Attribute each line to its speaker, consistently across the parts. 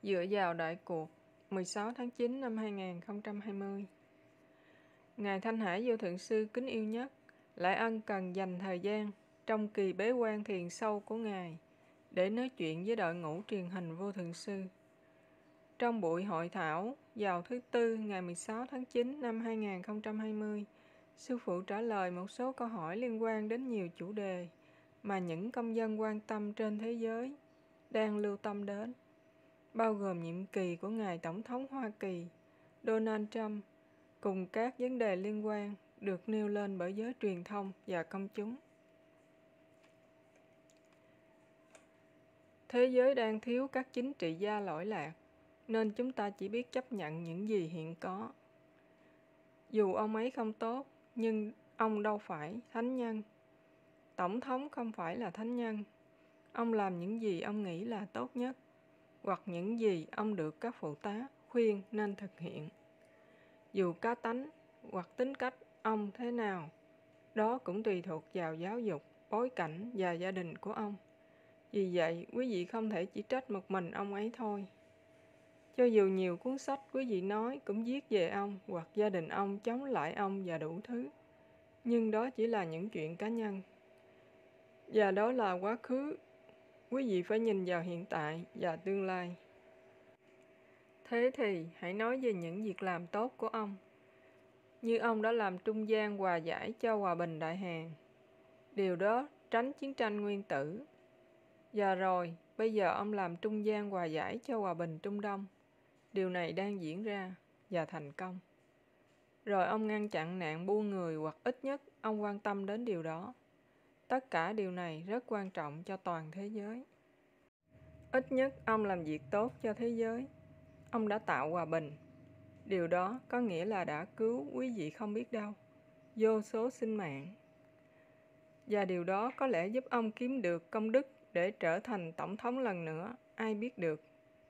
Speaker 1: Dựa vào đại cuộc 16 tháng 9 năm 2020. Ngài Thanh Hải Vô Thượng Sư kính yêu nhất, lại ân cần dành thời gian trong kỳ bế quan thiền sâu của Ngài để nói chuyện với đội ngũ truyền hình Vô Thượng Sư. Trong buổi hội thảo vào thứ Tư ngày 16 tháng 9 năm 2020, Sư Phụ trả lời một số câu hỏi liên quan đến nhiều chủ đề mà những công dân quan tâm trên thế giới đang lưu tâm đến, bao gồm nhiệm kỳ của Ngài Tổng thống Hoa Kỳ Donald Trump cùng các vấn đề liên quan được nêu lên bởi giới truyền thông và công chúng. Thế giới đang thiếu các chính trị gia lỗi lạc, nên chúng ta chỉ biết chấp nhận những gì hiện có. Dù ông ấy không tốt, nhưng ông đâu phải thánh nhân. Tổng thống không phải là thánh nhân. Ông làm những gì ông nghĩ là tốt nhất, hoặc những gì ông được các phụ tá khuyên nên thực hiện. Dù cá tánh hoặc tính cách ông thế nào, đó cũng tùy thuộc vào giáo dục, bối cảnh và gia đình của ông. Vì vậy, quý vị không thể chỉ trách một mình ông ấy thôi. Cho dù nhiều cuốn sách quý vị nói cũng viết về ông hoặc gia đình ông chống lại ông và đủ thứ, nhưng đó chỉ là những chuyện cá nhân. Và đó là quá khứ. Quý vị phải nhìn vào hiện tại và tương lai. Thế thì hãy nói về những việc làm tốt của ông. Như ông đã làm trung gian hòa giải cho hòa bình Đại Hàn. Điều đó tránh chiến tranh nguyên tử. Và rồi, bây giờ ông làm trung gian hòa giải cho hòa bình Trung Đông. Điều này đang diễn ra và thành công. Rồi ông ngăn chặn nạn buôn người, hoặc ít nhất ông quan tâm đến điều đó. Tất cả điều này rất quan trọng cho toàn thế giới. Ít nhất ông làm việc tốt cho thế giới. Ông đã tạo hòa bình. Điều đó có nghĩa là đã cứu quý vị không biết đâu, vô số sinh mạng. Và điều đó có lẽ giúp ông kiếm được công đức để trở thành tổng thống lần nữa, ai biết được.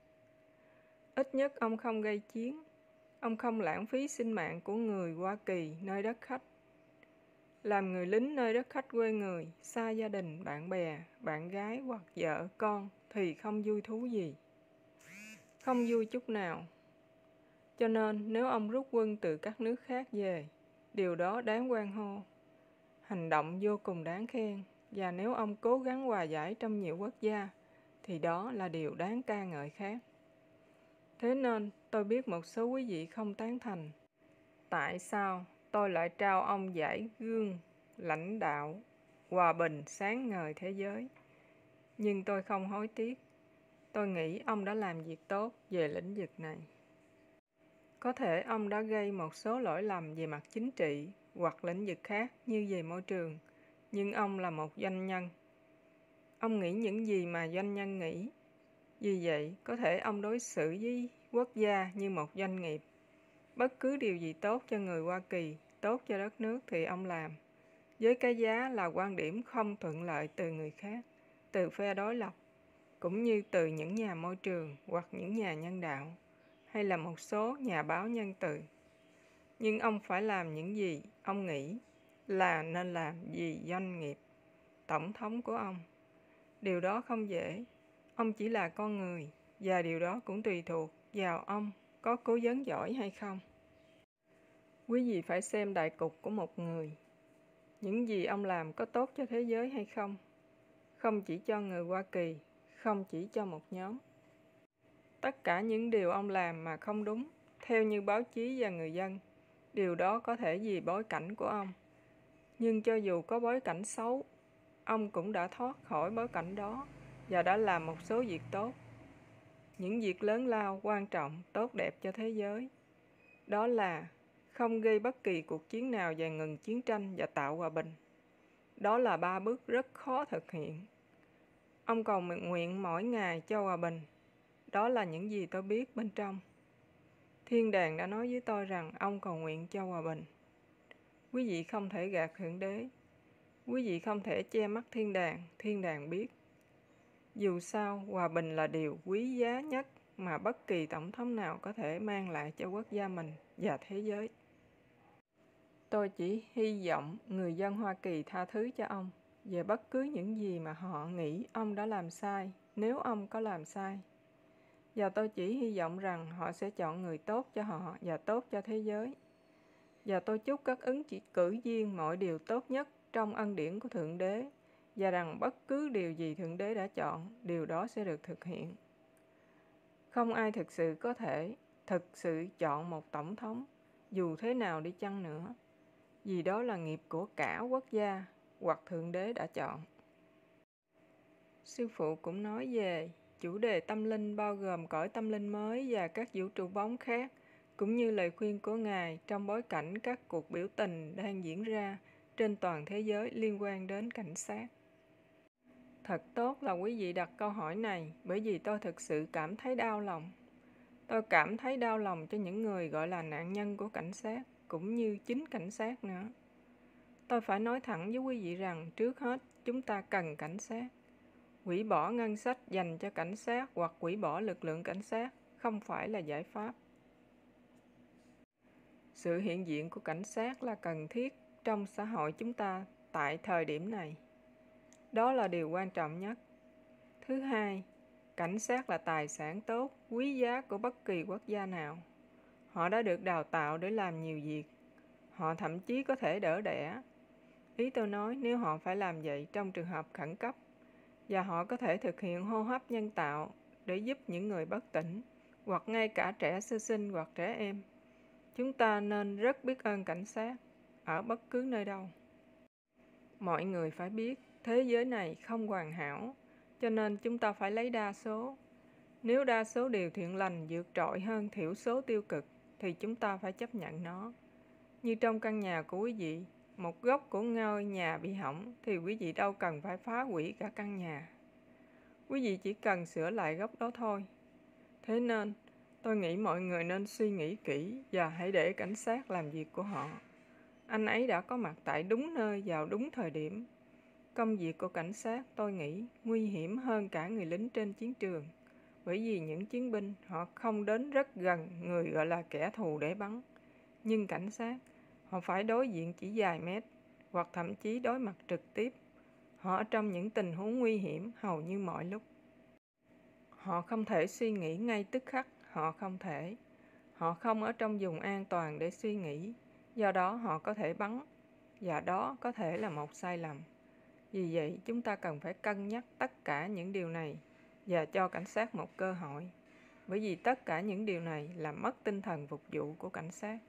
Speaker 1: Ít nhất ông không gây chiến. Ông không lãng phí sinh mạng của người Hoa Kỳ nơi đất khách. Làm người lính nơi đất khách quê người, xa gia đình, bạn bè, bạn gái hoặc vợ, con thì không vui thú gì. Không vui chút nào. Cho nên nếu ông rút quân từ các nước khác về, điều đó đáng hoan hô. Hành động vô cùng đáng khen. Và nếu ông cố gắng hòa giải trong nhiều quốc gia, thì đó là điều đáng ca ngợi khác. Thế nên tôi biết một số quý vị không tán thành. Tại sao tôi lại trao ông giải gương lãnh đạo hòa bình sáng ngời thế giới? Nhưng tôi không hối tiếc. Tôi nghĩ ông đã làm việc tốt về lĩnh vực này. Có thể ông đã gây một số lỗi lầm về mặt chính trị hoặc lĩnh vực khác như về môi trường, nhưng ông là một doanh nhân. Ông nghĩ những gì mà doanh nhân nghĩ. Vì vậy, có thể ông đối xử với quốc gia như một doanh nghiệp. Bất cứ điều gì tốt cho người Hoa Kỳ, tốt cho đất nước thì ông làm, với cái giá là quan điểm không thuận lợi từ người khác, từ phe đối lập, cũng như từ những nhà môi trường hoặc những nhà nhân đạo, hay là một số nhà báo nhân từ. Nhưng ông phải làm những gì ông nghĩ là nên làm vì doanh nghiệp, tổng thống của ông. Điều đó không dễ. Ông chỉ là con người, và điều đó cũng tùy thuộc vào ông có cố vấn giỏi hay không. Quý vị phải xem đại cục của một người. Những gì ông làm có tốt cho thế giới hay không? Không chỉ cho người Hoa Kỳ, không chỉ cho một nhóm. Tất cả những điều ông làm mà không đúng, theo như báo chí và người dân, điều đó có thể vì bối cảnh của ông. Nhưng cho dù có bối cảnh xấu, ông cũng đã thoát khỏi bối cảnh đó và đã làm một số việc tốt. Những việc lớn lao, quan trọng, tốt đẹp cho thế giới. Đó là không gây bất kỳ cuộc chiến nào và ngừng chiến tranh và tạo hòa bình. Đó là 3 bước rất khó thực hiện. Ông cầu nguyện mỗi ngày cho hòa bình. Đó là những gì tôi biết bên trong. Thiên đàng đã nói với tôi rằng ông cầu nguyện cho hòa bình. Quý vị không thể gạt Thượng Đế. Quý vị không thể che mắt thiên đàng biết. Dù sao, hòa bình là điều quý giá nhất mà bất kỳ tổng thống nào có thể mang lại cho quốc gia mình và thế giới. Tôi chỉ hy vọng người dân Hoa Kỳ tha thứ cho ông về bất cứ những gì mà họ nghĩ ông đã làm sai, nếu ông có làm sai. Và tôi chỉ hy vọng rằng họ sẽ chọn người tốt cho họ và tốt cho thế giới. Và tôi chúc các ứng cử viên mọi điều tốt nhất trong ân điển của Thượng Đế, và rằng bất cứ điều gì Thượng Đế đã chọn, điều đó sẽ được thực hiện. Không ai thực sự có thể thực sự chọn một tổng thống, dù thế nào đi chăng nữa, vì đó là nghiệp của cả quốc gia hoặc Thượng Đế đã chọn. Sư phụ cũng nói về chủ đề tâm linh bao gồm cõi tâm linh mới và các vũ trụ bóng khác, cũng như lời khuyên của Ngài trong bối cảnh các cuộc biểu tình đang diễn ra trên toàn thế giới liên quan đến cảnh sát. Thật tốt là quý vị đặt câu hỏi này, bởi vì tôi thực sự cảm thấy đau lòng. Tôi cảm thấy đau lòng cho những người gọi là nạn nhân của cảnh sát, cũng như chính cảnh sát nữa. Tôi phải nói thẳng với quý vị rằng trước hết chúng ta cần cảnh sát. Hủy bỏ ngân sách dành cho cảnh sát hoặc hủy bỏ lực lượng cảnh sát không phải là giải pháp. Sự hiện diện của cảnh sát là cần thiết trong xã hội chúng ta tại thời điểm này. Đó là điều quan trọng nhất. Thứ hai, cảnh sát là tài sản tốt, quý giá của bất kỳ quốc gia nào. Họ đã được đào tạo để làm nhiều việc. Họ thậm chí có thể đỡ đẻ. Ý tôi nói nếu họ phải làm vậy trong trường hợp khẩn cấp. Và họ có thể thực hiện hô hấp nhân tạo để giúp những người bất tỉnh, hoặc ngay cả trẻ sơ sinh hoặc trẻ em. Chúng ta nên rất biết ơn cảnh sát ở bất cứ nơi đâu. Mọi người phải biết thế giới này không hoàn hảo, cho nên chúng ta phải lấy đa số. Nếu đa số điều thiện lành vượt trội hơn thiểu số tiêu cực, thì chúng ta phải chấp nhận nó. Như trong căn nhà của quý vị, một góc của ngôi nhà bị hỏng thì quý vị đâu cần phải phá hủy cả căn nhà. Quý vị chỉ cần sửa lại góc đó thôi. Thế nên, tôi nghĩ mọi người nên suy nghĩ kỹ và hãy để cảnh sát làm việc của họ. Anh ấy đã có mặt tại đúng nơi vào đúng thời điểm. Công việc của cảnh sát, tôi nghĩ, nguy hiểm hơn cả người lính trên chiến trường. Bởi vì những chiến binh, họ không đến rất gần người gọi là kẻ thù để bắn. Nhưng cảnh sát, họ phải đối diện chỉ vài mét, hoặc thậm chí đối mặt trực tiếp. Họ ở trong những tình huống nguy hiểm hầu như mọi lúc. Họ không thể suy nghĩ ngay tức khắc, họ không thể. Họ không ở trong vùng an toàn để suy nghĩ, do đó họ có thể bắn, và đó có thể là một sai lầm. Vì vậy, chúng ta cần phải cân nhắc tất cả những điều này và cho cảnh sát một cơ hội, bởi vì tất cả những điều này làm mất tinh thần phục vụ của cảnh sát.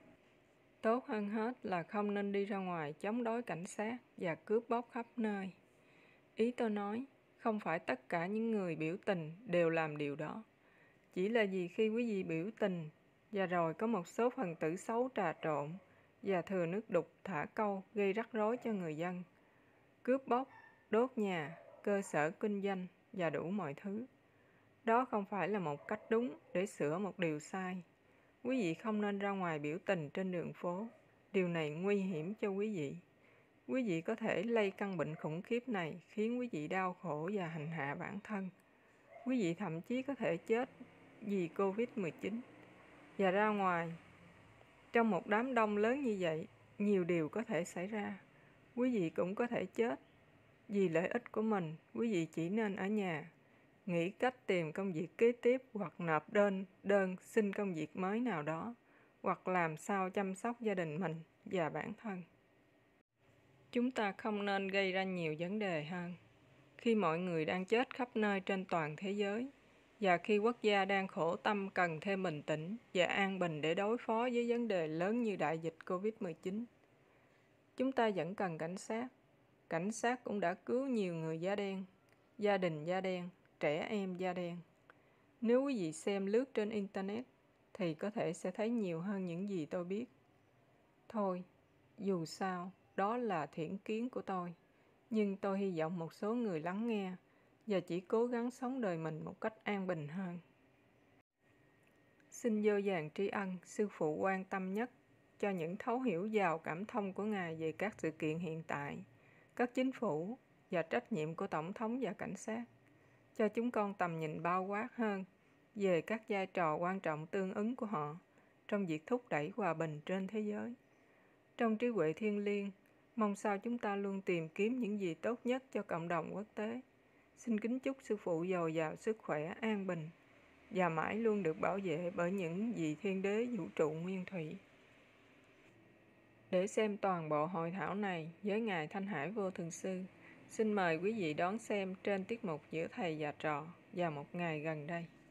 Speaker 1: Tốt hơn hết là không nên đi ra ngoài chống đối cảnh sát và cướp bóc khắp nơi. Ý tôi nói, không phải tất cả những người biểu tình đều làm điều đó. Chỉ là vì khi quý vị biểu tình và rồi có một số phần tử xấu trà trộn và thừa nước đục thả câu gây rắc rối cho người dân, cướp bóc, đốt nhà, cơ sở kinh doanh và đủ mọi thứ. Đó không phải là một cách đúng để sửa một điều sai. Quý vị không nên ra ngoài biểu tình trên đường phố. Điều này nguy hiểm cho quý vị. Quý vị có thể lây căn bệnh khủng khiếp này khiến quý vị đau khổ và hành hạ bản thân. Quý vị thậm chí có thể chết vì Covid-19. Và ra ngoài, trong một đám đông lớn như vậy, nhiều điều có thể xảy ra. Quý vị cũng có thể chết. Vì lợi ích của mình, quý vị chỉ nên ở nhà, nghĩ cách tìm công việc kế tiếp hoặc nộp đơn xin công việc mới nào đó, hoặc làm sao chăm sóc gia đình mình và bản thân. Chúng ta không nên gây ra nhiều vấn đề hơn. Khi mọi người đang chết khắp nơi trên toàn thế giới, và khi quốc gia đang khổ tâm cần thêm bình tĩnh và an bình để đối phó với vấn đề lớn như đại dịch Covid-19, chúng ta vẫn cần cảnh sát. Cảnh sát cũng đã cứu nhiều người da đen, gia đình da đen, trẻ em da đen. Nếu quý vị xem lướt trên Internet, thì có thể sẽ thấy nhiều hơn những gì tôi biết. Thôi, dù sao, đó là thiện kiến của tôi. Nhưng tôi hy vọng một số người lắng nghe và chỉ cố gắng sống đời mình một cách an bình hơn. Xin vô vàn tri ân sư phụ quan tâm nhất cho những thấu hiểu giàu cảm thông của Ngài về các sự kiện hiện tại, các chính phủ và trách nhiệm của Tổng thống và cảnh sát, cho chúng con tầm nhìn bao quát hơn về các vai trò quan trọng tương ứng của họ trong việc thúc đẩy hòa bình trên thế giới. Trong trí huệ thiêng liêng, mong sao chúng ta luôn tìm kiếm những gì tốt nhất cho cộng đồng quốc tế. Xin kính chúc sư phụ dồi dào sức khỏe, an bình và mãi luôn được bảo vệ bởi những vị thiên đế vũ trụ nguyên thủy. Để xem toàn bộ hội thảo này với Ngài Thanh Hải Vô Thường Sư, xin mời quý vị đón xem trên tiết mục Giữa Thầy và Trò vào một ngày gần đây.